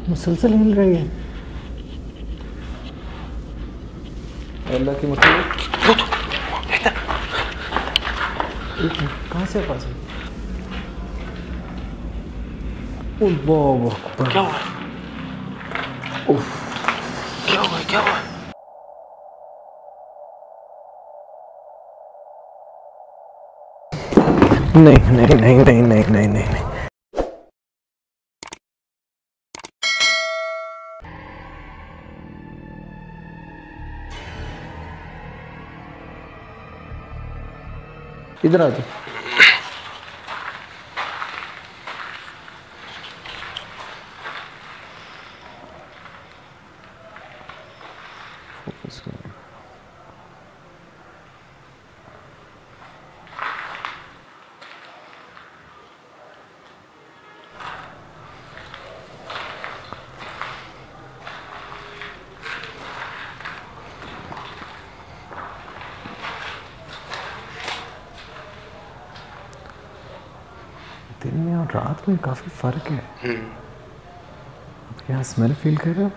मुसलसल हिल रही है। अल्लाह की मखलूक। कहाँ से पास है? अल्लाह अकबर। क्या हुआ? क्या हुआ? क्या हुआ? नहीं नहीं नहीं नहीं नहीं नहीं नहीं। इधर आ जाओ। फोकस करो। दिन में और रात में काफी फर्क है। आप क्या स्मेल फील कर रहे हो?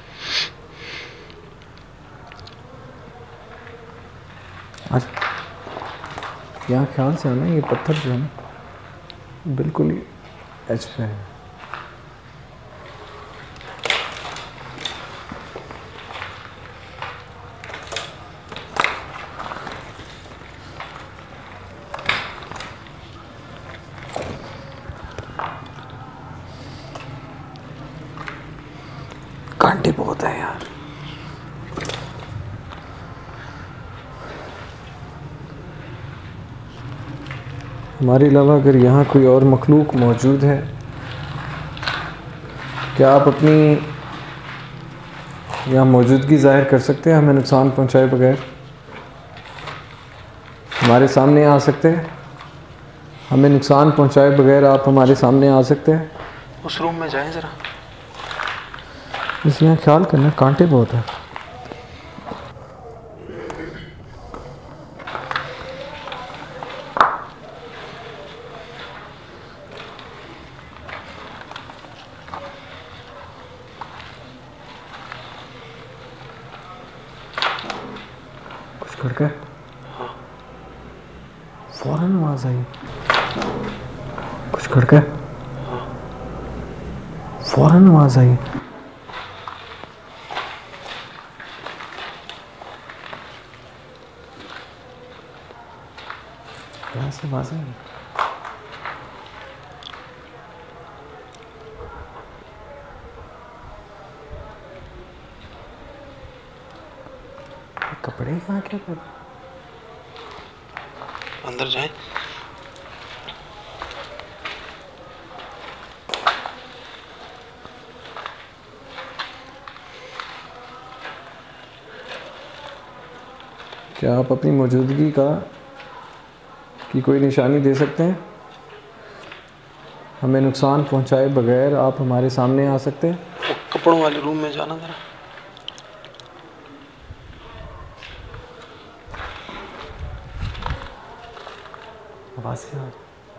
आज यहाँ ख्याल से आना, ये पत्थर जो है ना बिल्कुल ही एच पे है। कांटे बहुत है यार। हमारे अलावा अगर यहाँ कोई और मखलूक मौजूद है, क्या आप अपनी यहाँ मौजूदगी जाहिर कर सकते हैं? हमें नुकसान पहुँचाए बगैर हमारे सामने आ सकते हैं? हमें नुकसान पहुँचाए बगैर आप हमारे सामने आ सकते हैं? उस रूम में जाएं जरा। बस यहाँ ख्याल करना, कांटे बहुत है। कुछ खड़का है? हाँ। फौरन आवाज आई। कुछ खड़का है? हाँ। फौरन आवाज आई। यहाँ से आवाज आई। कपड़े कहाँ क्या कर? अंदर जाएं। क्या आप अपनी मौजूदगी की कोई निशानी दे सकते हैं? हमें नुकसान पहुंचाए बगैर आप हमारे सामने आ सकते हैं? वो कपड़ों वाले रूम में जाना जरा। आवाज से आ।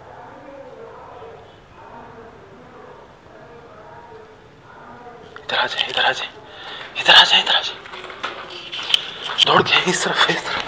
इधर आ जाए, इधर आ जाए, इधर आ जाए, इधर आ जाए। दौड़ के इस तरफ, इस तरफ।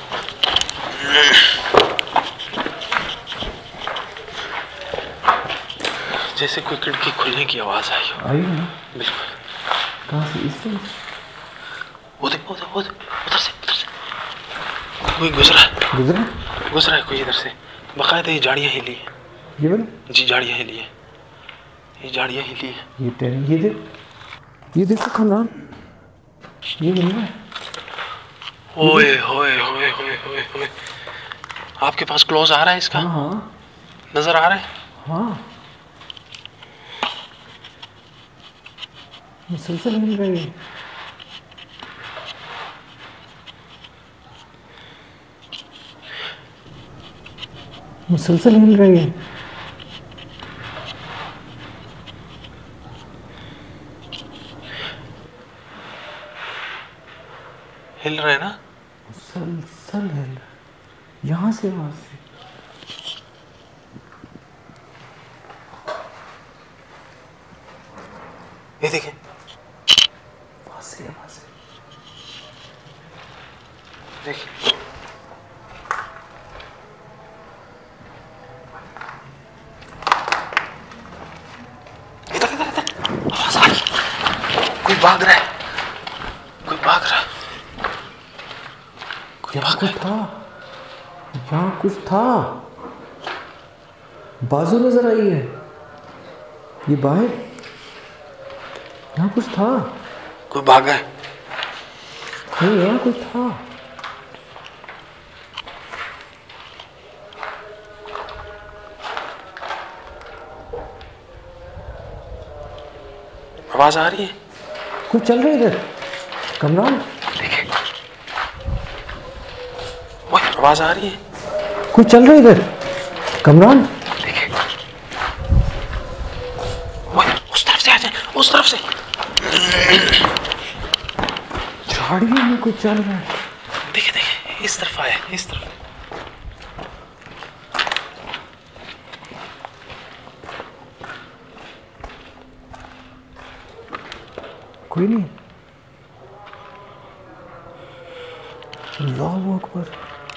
जैसे कोई खिड़की खुलने की आवाज आई हो। आई ना? बिल्कुल। कहाँ से? इस तरफ? उधर उधर उधर उधर से, उधर से कोई गुजरा है। गुजरा? गुजरा है कोई इधर से। बाकायदा ये झाड़ियाँ हिली है। ये वाला? जी, झाड़ियाँ हिली है। ये झाड़ियाँ हिली है। ये तेरे, ये देखो खानदान, ये मिल रहा है। ओए होए होए होए होए होए। आपके पास क्लोज आ रहा है इसका? हाँ हाँ नजर आ रहा है? हाँ। मुसलसल हिल रही है। मुसलसल हिल रही है। हिल रहा है ना? मुसलसल हिल रहा है। यहाँ से वहाँ से। ये देखिए बांसुरी आवाज है। देखिए इधर इधर इधर आवाज आ रही। कोई भाग रहा है, कोई भाग रहा है, कोई यहाँ भाग कुछ रहा है। था, यहाँ कुछ था। बाजू नजर आई है ये बाहर, यहाँ कुछ था। कोई भागा है। नहीं यहाँ कुछ था। आवाज आ रही है। कुछ चल रहा है इधर कमरान। देखिए ओए आवाज आ रही है। कुछ चल रहा है इधर कमरान। देखिए ओए उस तरफ से आ जाए, उस तरफ से। झाड़ियों में कुछ चल रहा है। देखिए देखिए इस तरफ आया, इस तरफ। कोई नहीं। अल्लाहू अकबर।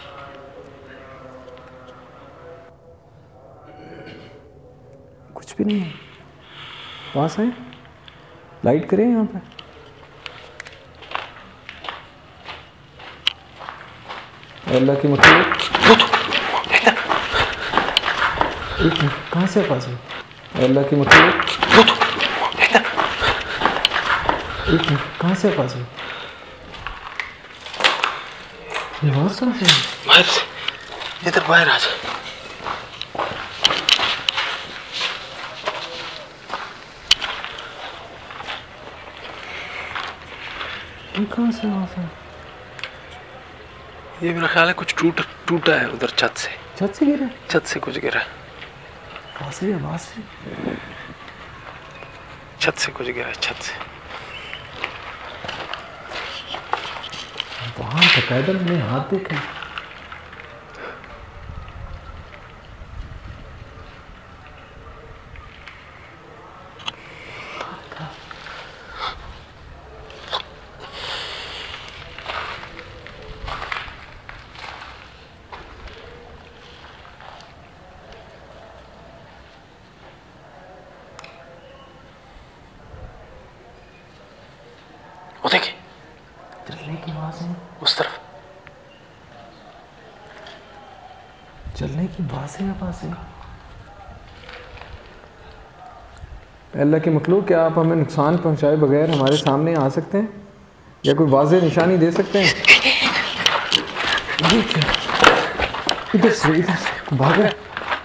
कुछ भी नहीं है। पास है, लाइट करें यहाँ पे। अल्लाह की मखलूक। एक मिनट, कहाँ से पास है? अल्लाह की मखलूक। एक मिनट, कहाँ से पास है? ये आवाज कहाँ से है? बाहर से, इधर बाहर आ जा। ये कहाँ से आवाज है? ये मेरा ख्याल है कुछ टूटा है उधर छत से। छत से गिरा? छत से कुछ गिरा। आवाज से आवाज से। छत से कुछ गिरा, छत से। वहां तो पैदल में हाथ देखे। वो देखिए चलने की आवाज है। उस तरफ। चलने की आवाज है, आवाज है। अल्लाह की मखलूक, क्या आप हमें नुकसान पहुंचाए बगैर हमारे सामने आ सकते हैं या कोई वाज़ेह निशानी दे सकते हैं? ये क्या? इधर से भाग रहा है।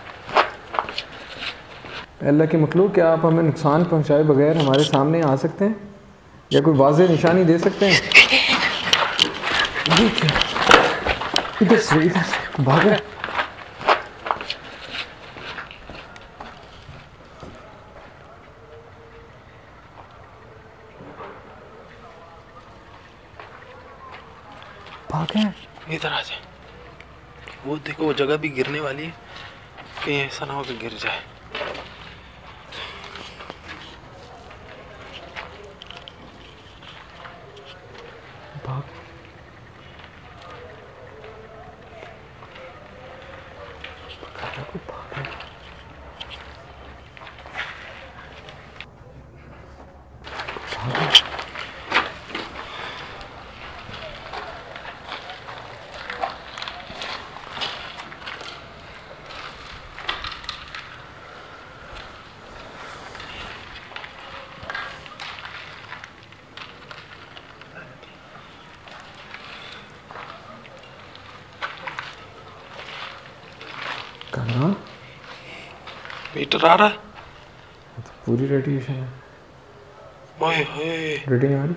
अल्लाह की मखलूक, क्या आप हमें नुकसान पहुंचाए बगैर हमारे सामने आ सकते हैं या कोई वाज़ेह निशानी दे सकते हैं? ये क्या? इधर से भाग रहा है। भागे। इधर आ जाए। वो देखो वो जगह भी गिरने वाली है, कहीं ऐसा ना हो कि गिर जाए। भाग। कहाँ? मीटर आ रहा है। तो पूरी रेडिएशन है। ओए होए रीडिंग आ रही।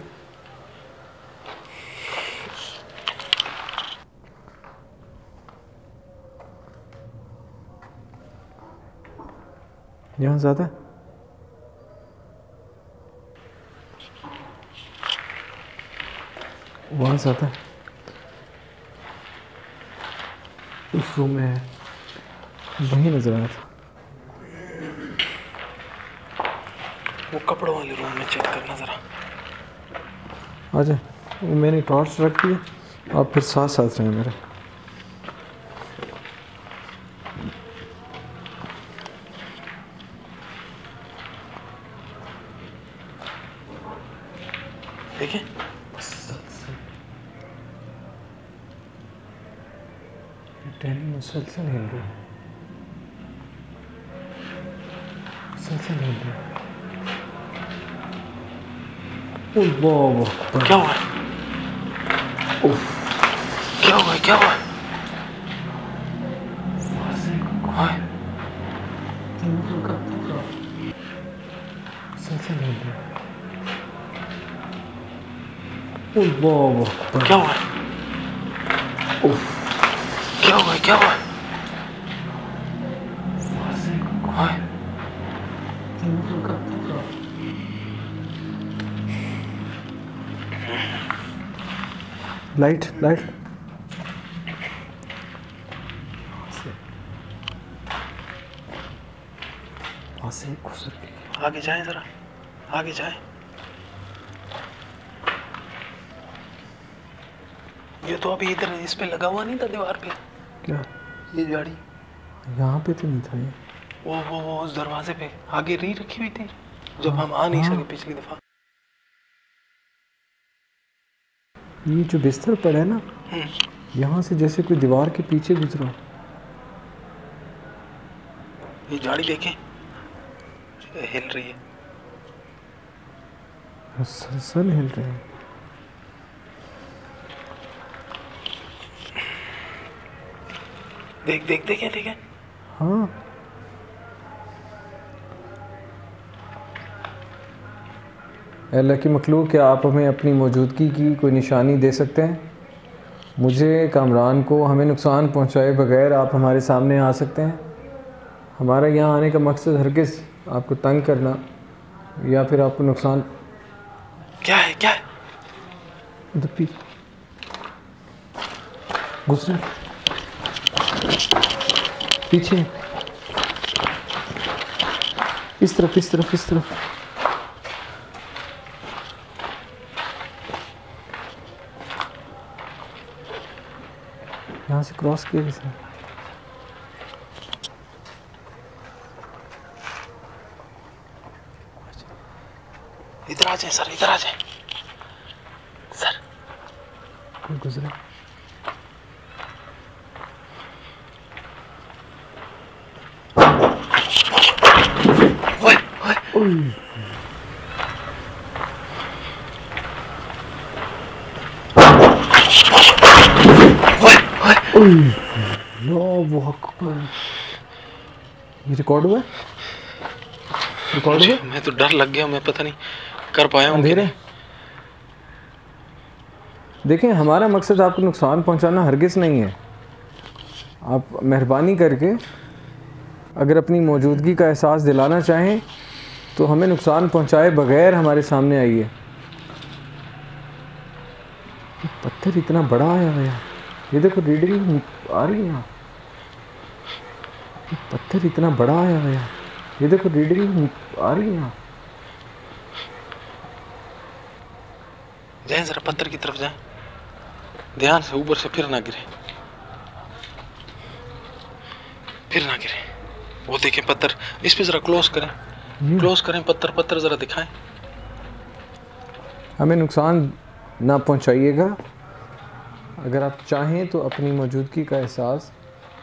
यहाँ ज़्यादा है। वहाँ ज़्यादा है। उस रूम में है, वहीं नजर आया था। वो कपड़ों वाले रूम में चेक करना जरा। अच्छा, वो मैंने टॉर्च रख दी, आप फिर साथ साथ रहें मेरे। देखिए मुसलसल हिल रही है, मुसलसल हिल रही है। क्या हुआ? क्या हुआ? क्या हुआ? क्या हुआ? क्या हुआ? क्या हुआ? लाइट लाइट आगे जाए जरा, आगे जाए। ये तो अभी इधर इस पे लगा हुआ नहीं था दीवार पे? क्या? ये गाड़ी यहाँ पे तो नहीं था ये। वो उस दरवाजे पे आगे री रखी हुई थी जब हम आ नहीं सके पिछली दफा। ये जो बिस्तर पड़ा है ना, यहाँ से जैसे कोई दीवार के पीछे गुजरा। ये गाड़ी देखें, हिल रही है, सलसल हिल रही है। देख देख देखे देखे। हाँ, अल्लाह की मखलूक, क्या आप हमें अपनी मौजूदगी की कोई निशानी दे सकते हैं? मुझे, कामरान को हमें नुकसान पहुंचाए बगैर आप हमारे सामने आ सकते हैं? हमारा यहाँ आने का मकसद हरगिज़ आपको तंग करना या फिर आपको नुकसान। क्या है? क्या है? गुजरे पीछे, इस तरफ इस तरफ इस तरफ। यहाँ से क्रॉस किया किसने? इधर आ जाए सर, इधर आ जाए सर। कोई गुजरा? ये रिकॉर्ड हुआ? रिकॉर्ड हुआ? मैं तो डर लग गया, मैं पता नहीं कर पाया हूँ। अंधेरे। देखें, हमारा मकसद आपको नुकसान पहुंचाना हरगिज़ नहीं है। आप मेहरबानी करके अगर अपनी मौजूदगी का एहसास दिलाना चाहें तो हमें नुकसान पहुंचाए बगैर हमारे सामने आइए। पत्थर इतना बड़ा आया हुआ है, ये देखो रीडिंग आ रही है यहाँ। पत्थर इतना बड़ा आया हुआ है, ये देखो रीडिंग आ रही है यहाँ। जाए जरा पत्थर की तरफ जाए, ध्यान से, ऊपर से फिर ना गिरे, फिर ना गिरे। वो देखें पत्थर, इस पे जरा क्लोज करें, क्लोज करें पत्थर, पत्थर जरा दिखाएं। हमें नुकसान ना पहुंचाइएगा। अगर आप चाहें तो अपनी मौजूदगी का एहसास।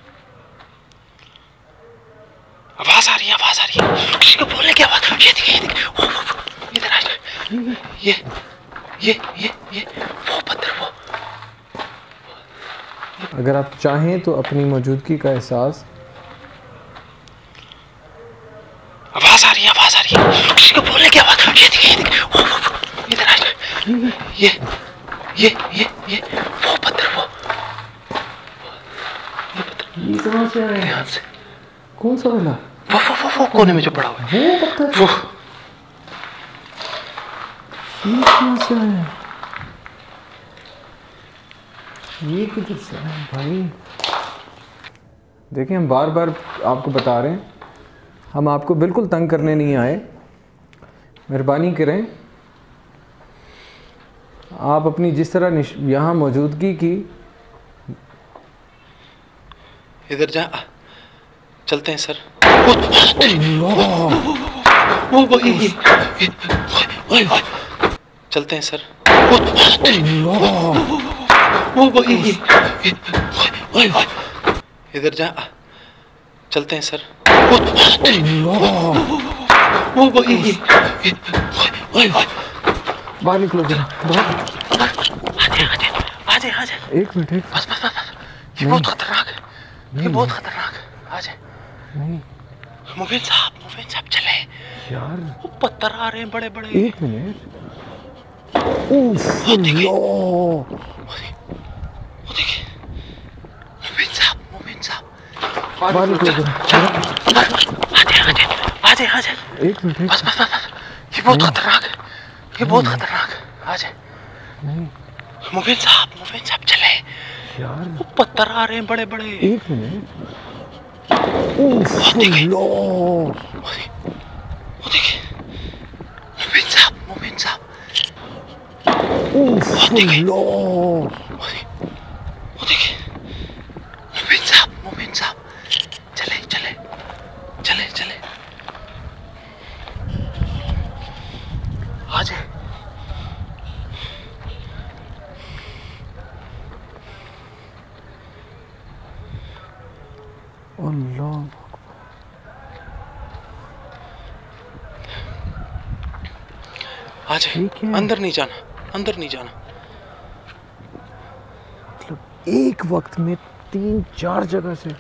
आवाज आ रही है, आवाज आ रही है, किसी को बोलने की आवाज। ये देखिए, ये देखिए, इधर आ जाए। ये वो पत्थर, वो। अगर आप चाहें तो अपनी मौजूदगी का एहसास। आवाज आ रही है, आवाज आ रही है, किसी को बोलने की आवाज। ये देखिए, ये देखिए, इधर आ जाए। ये वो पत्थर, वो। ये कहाँ से आया? ध्यान से। कौन सा वाला? वो कोने में जो पड़ा हुआ है, वो पत्थर। वो ये कहाँ से आया? ये किधर से आया भाई? देखिए, हम बार बार आपको बता रहे हैं, हम आपको बिल्कुल तंग करने नहीं आए। मेहरबानी करें, आप अपनी जिस तरह यहाँ मौजूदगी की, इधर जा, चलते हैं सर। चलते हैं सर। इधर जा, चलते हैं सर। बाहर निकलो जरा, आजे आजे, एक मिनट, एक बस बस बस, ये बहुत खतरनाक है, ये बहुत खतरनाक है। आजे नहीं मुबीन साहब चले यार, वो पत्थर आ रहे हैं बड़े बड़े। एक मिनट। उफ, वो देखिए मुबीन साहब बाहर निकलो जरा, आजे एक मिनट, बस बस बस, ये बहुत खतरनाक है, ये बहुत खतरनाक है। आजे नहीं मुबीन साहब चले यार, वो पत्थर आ रहे हैं बड़े बड़े। एक मिनट। उफ, वो देखिए मुबीन साहब उफ, वो देखिए मुबीन साहब चले आजे। अल्लाह, आजे ठीक है। अंदर नहीं जाना। मतलब एक वक्त में 3-4 जगह से,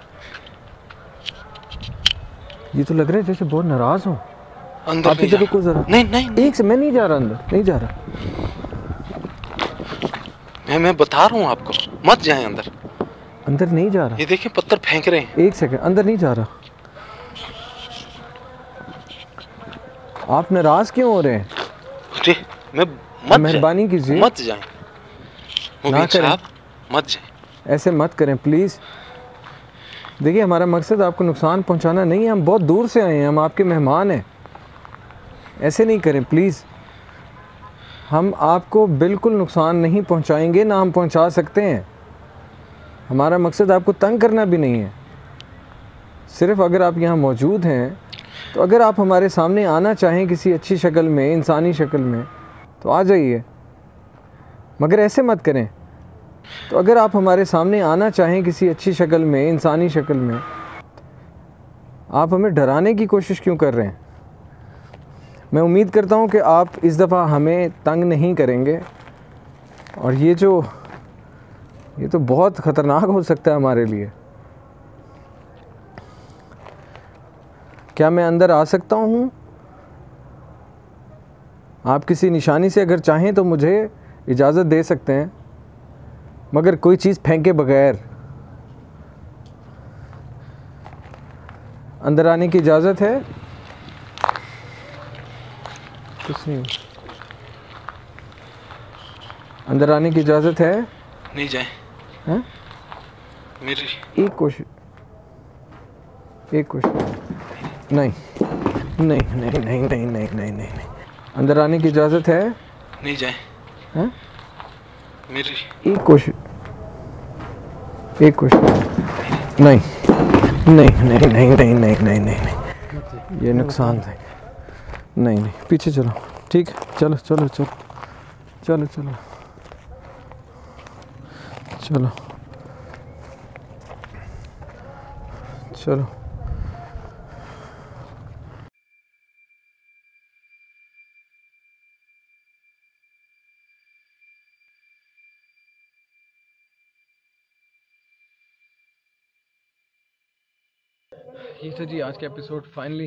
ये तो लग रहा है जैसे बहुत नाराज हो। अंदर आप नहीं इधर जाना। रुको जरा, नहीं एक से मैं नहीं जा रहा अंदर, नहीं जा रहा। मैं बता रहा हूँ आपको, मत जाएं अंदर नहीं जा रहा। ये देखिए पत्थर फेंक रहे हैं। एक सेकंड, अंदर नहीं जा रहा। आप नाराज क्यों हो रहे हैं? मेहरबानी कीजिए, मत जाएं मुबीन साहब, मत जाएं। ऐसे मत करें प्लीज़। देखिए हमारा मकसद आपको नुकसान पहुंचाना नहीं है, हम बहुत दूर से आए हैं, हम आपके मेहमान हैं। ऐसे नहीं करें प्लीज़। हम आपको बिल्कुल नुकसान नहीं पहुंचाएंगे, ना हम पहुंचा सकते हैं। हमारा मकसद आपको तंग करना भी नहीं है। सिर्फ अगर आप यहाँ मौजूद हैं, तो अगर आप हमारे सामने आना चाहें किसी अच्छी शक्ल में, इंसानी शक्ल में, तो आ जाइए, मगर ऐसे मत करें। तो अगर आप हमारे सामने आना चाहें किसी अच्छी शक्ल में, इंसानी शक्ल में, आप हमें डराने की कोशिश क्यों कर रहे हैं? मैं उम्मीद करता हूं कि आप इस दफ़ा हमें तंग नहीं करेंगे। और ये तो बहुत ख़तरनाक हो सकता है हमारे लिए। क्या मैं अंदर आ सकता हूं? आप किसी निशानी से अगर चाहें तो मुझे इजाज़त दे सकते हैं, मगर कोई चीज़ फेंके बगैर। अंदर आने की इजाज़त है? कुछ नहीं, अंदर आने की इजाज़त है? नहीं जाए हैं? मेरी एक कोशिश नहीं, अंदर आने की इजाज़त है? नहीं जाए हैं? मेरी एक कोशिश नहीं, ये नुकसान है। नहीं, पीछे चलो, ठीक है, चलो। ये था जी आज का एपिसोड। फाइनली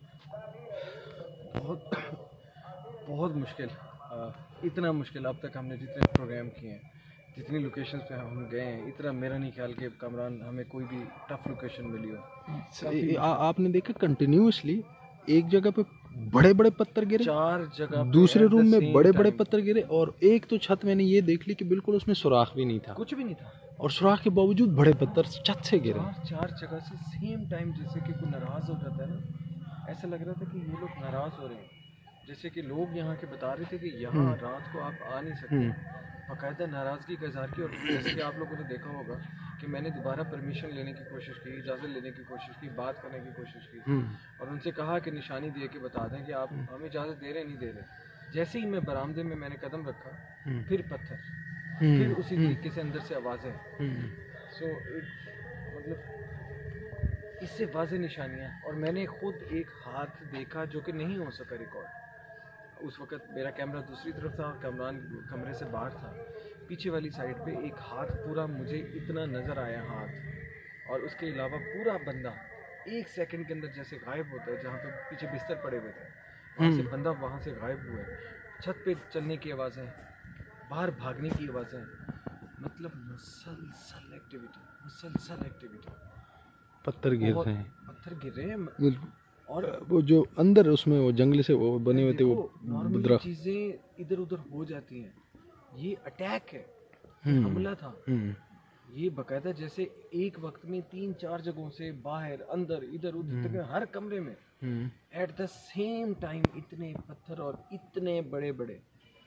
बहुत मुश्किल, इतना मुश्किल अब तक हमने जितने प्रोग्राम किए हैं, जितनी लोकेशंस पे हम गए हैं, इतना मेरा नहीं ख्याल कि कामरान हमें कोई भी टफ लोकेशन मिली हो। आपने देखा कंटिन्यूसली एक जगह पे बड़े बड़े पत्थर गिरे, 4 जगह दूसरे रूम में बड़े बड़े पत्थर गिरे, और एक तो छत मैंने ये देख ली कि बिल्कुल उसमें सुराख भी नहीं था, कुछ भी नहीं था, और सुराख के बावजूद बड़े पत्थर छत से गिरे। 4 जगह से सेम टाइम, जैसे कि कोई नाराज़ हो जाता है ना, ऐसा लग रहा था कि ये लोग नाराज़ हो रहे हैं। जैसे कि लोग यहाँ के बता रहे थे कि यहाँ रात को आप आ नहीं सकते, बाकायदा नाराज़गी का इजहार किया। और जैसे कि आप लोगों ने देखा होगा कि मैंने दोबारा परमिशन लेने की कोशिश की, इजाज़त लेने की कोशिश की, बात करने की कोशिश की और उनसे कहा कि निशानी दे के बता दें कि आप हमें इजाज़त दे रहे नहीं दे रहे। जैसे ही मैं बरामदे में मैंने कदम रखा, फिर पत्थर, फिर उसी तरीके से अंदर से आवाज़ें। सो मतलब इससे वाज़ेह निशानियाँ। और मैंने खुद एक हाथ देखा जो कि नहीं हो सका रिकॉर्ड। उस वक़्त मेरा कैमरा दूसरी तरफ था और कामरान कमरे से बाहर था। पीछे वाली साइड पे एक हाथ पूरा मुझे इतना नज़र आया हाथ, और उसके अलावा पूरा बंदा 1 सेकंड के अंदर जैसे गायब होता है। जहाँ पे पीछे बिस्तर पड़े हुए थे वहाँ से बंदा वहाँ से गायब हुआ है। छत पे चलने की आवाज़ें, बाहर भागने की आवाज़ें, मतलब मुसलसल एक्टिविटी। पत्थर गिर रहे हैं, पत्थर गिर रहे हैं। बिल्कुल। और वो जो अंदर उसमें वो जंगले से वो बने हुए थे, वो नॉर्मल चीज़ें इधर उधर हो जाती हैं। ये अटैक है, हमला था। ये बाकायदा जैसे एक वक्त में 3-4 जगहों से बाहर अंदर इधर उधर हर कमरे में एट द सेम टाइम इतने पत्थर और इतने बड़े बड़े।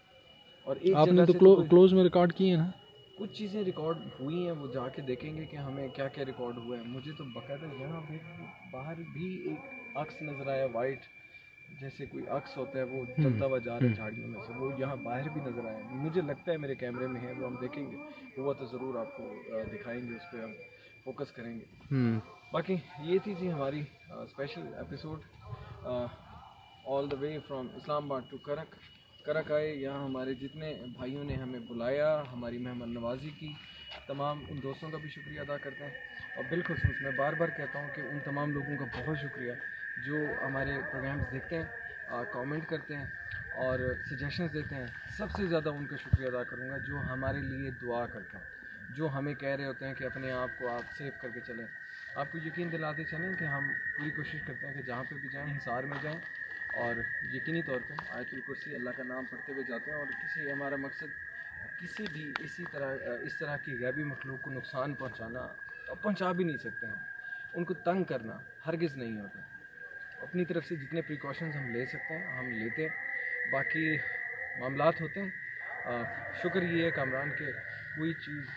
और एक आपने तो क्लोज में रिकॉर्ड किए हैं ना? कुछ चीज़ें रिकॉर्ड हुई हैं, वो जाके देखेंगे कि हमें क्या क्या रिकॉर्ड हुआ है। मुझे तो बाकायदा यहाँ पे बाहर भी एक अक्स नज़र आया, वाइट जैसे कोई अक्स होता है, वो चलता हुआ जा रहा है झाड़ियों में से। वो यहाँ बाहर भी नज़र आया। मुझे लगता है मेरे कैमरे में है, वो हम देखेंगे, हुआ तो ज़रूर आपको दिखाएंगे, उस पर हम फोकस करेंगे। बाकी ये थी जी हमारी special episode all the way from Islamabad to Karak आए। यहाँ हमारे जितने भाइयों ने हमें बुलाया, हमारी मेहमान नवाजी की, तमाम उन दोस्तों का भी शुक्रिया अदा करते हैं। और बिलखुसूस मैं बार बार कहता हूँ कि उन तमाम लोगों का बहुत शुक्रिया जो हमारे प्रोग्राम्स देखते हैं, कमेंट करते हैं और सजेशंस देते हैं। सबसे ज़्यादा उनका शुक्रिया अदा करूँगा जो हमारे लिए दुआ करते हैं, जो हमें कह रहे होते हैं कि अपने आप को आप सेव करके चलें। आपको यकीन दिलाते चलें कि हम पूरी कोशिश करते हैं कि जहाँ पे भी जाएं हिसार में जाएं और यकीनी तौर पे आयतुल कुर्सी अल्लाह का नाम पढ़ते हुए जाते हैं। और किसी हमारा मकसद किसी भी इस तरह की गैबी मखलूक को नुकसान पहुँचाना, और पहुँचा भी नहीं सकते हैं, उनको तंग करना हरगिज़ नहीं होता। अपनी तरफ से जितने प्रिकॉशंस हम ले सकते हैं हम लेते हैं, बाकी मामलात होते हैं। शुक्र ये है कामरान के कोई चीज़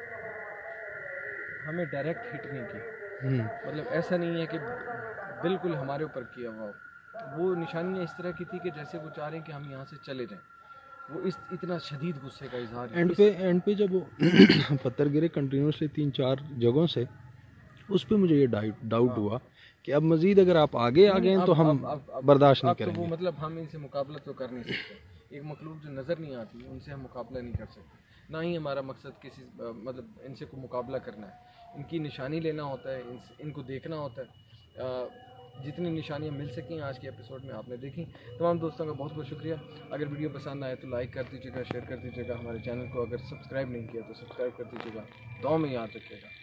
हमें डायरेक्ट हिट नहीं की। मतलब ऐसा नहीं है कि बिल्कुल हमारे ऊपर किया हुआ हो। वो निशानियाँ इस तरह की थी कि जैसे वो चाह रहे हैं कि हम यहाँ से चले जाएं। वो इतना शदीद गुस्से का इजहार। एंड पे जब वो पत्थर गिरे कंटिन्यूसली 3-4 जगहों से, उस पर मुझे ये डाउट हुआ कि अब मज़ीद अगर आप आगे आ गए तो हम बर्दाश्त नहीं करेंगे। वो मतलब हम इनसे मुकाबला तो कर नहीं सकते। एक मखलूक जो नज़र नहीं आती उनसे हम मुकाबला नहीं कर सकते। ना ही हमारा मकसद किसी मतलब इनसे को मुकाबला करना है। इनकी निशानी लेना होता है, इनको देखना होता है। जितनी निशानियाँ मिल सकें आज के एपिसोड में आपने देखी। तमाम दोस्तों का बहुत बहुत शुक्रिया। अगर वीडियो पसंद आए तो लाइक कर दीजिएगा, शेयर कर दीजिएगा। हमारे चैनल को अगर सब्सक्राइब नहीं किया तो सब्सक्राइब कर दीजिएगा। दुआ में याद रखिएगा।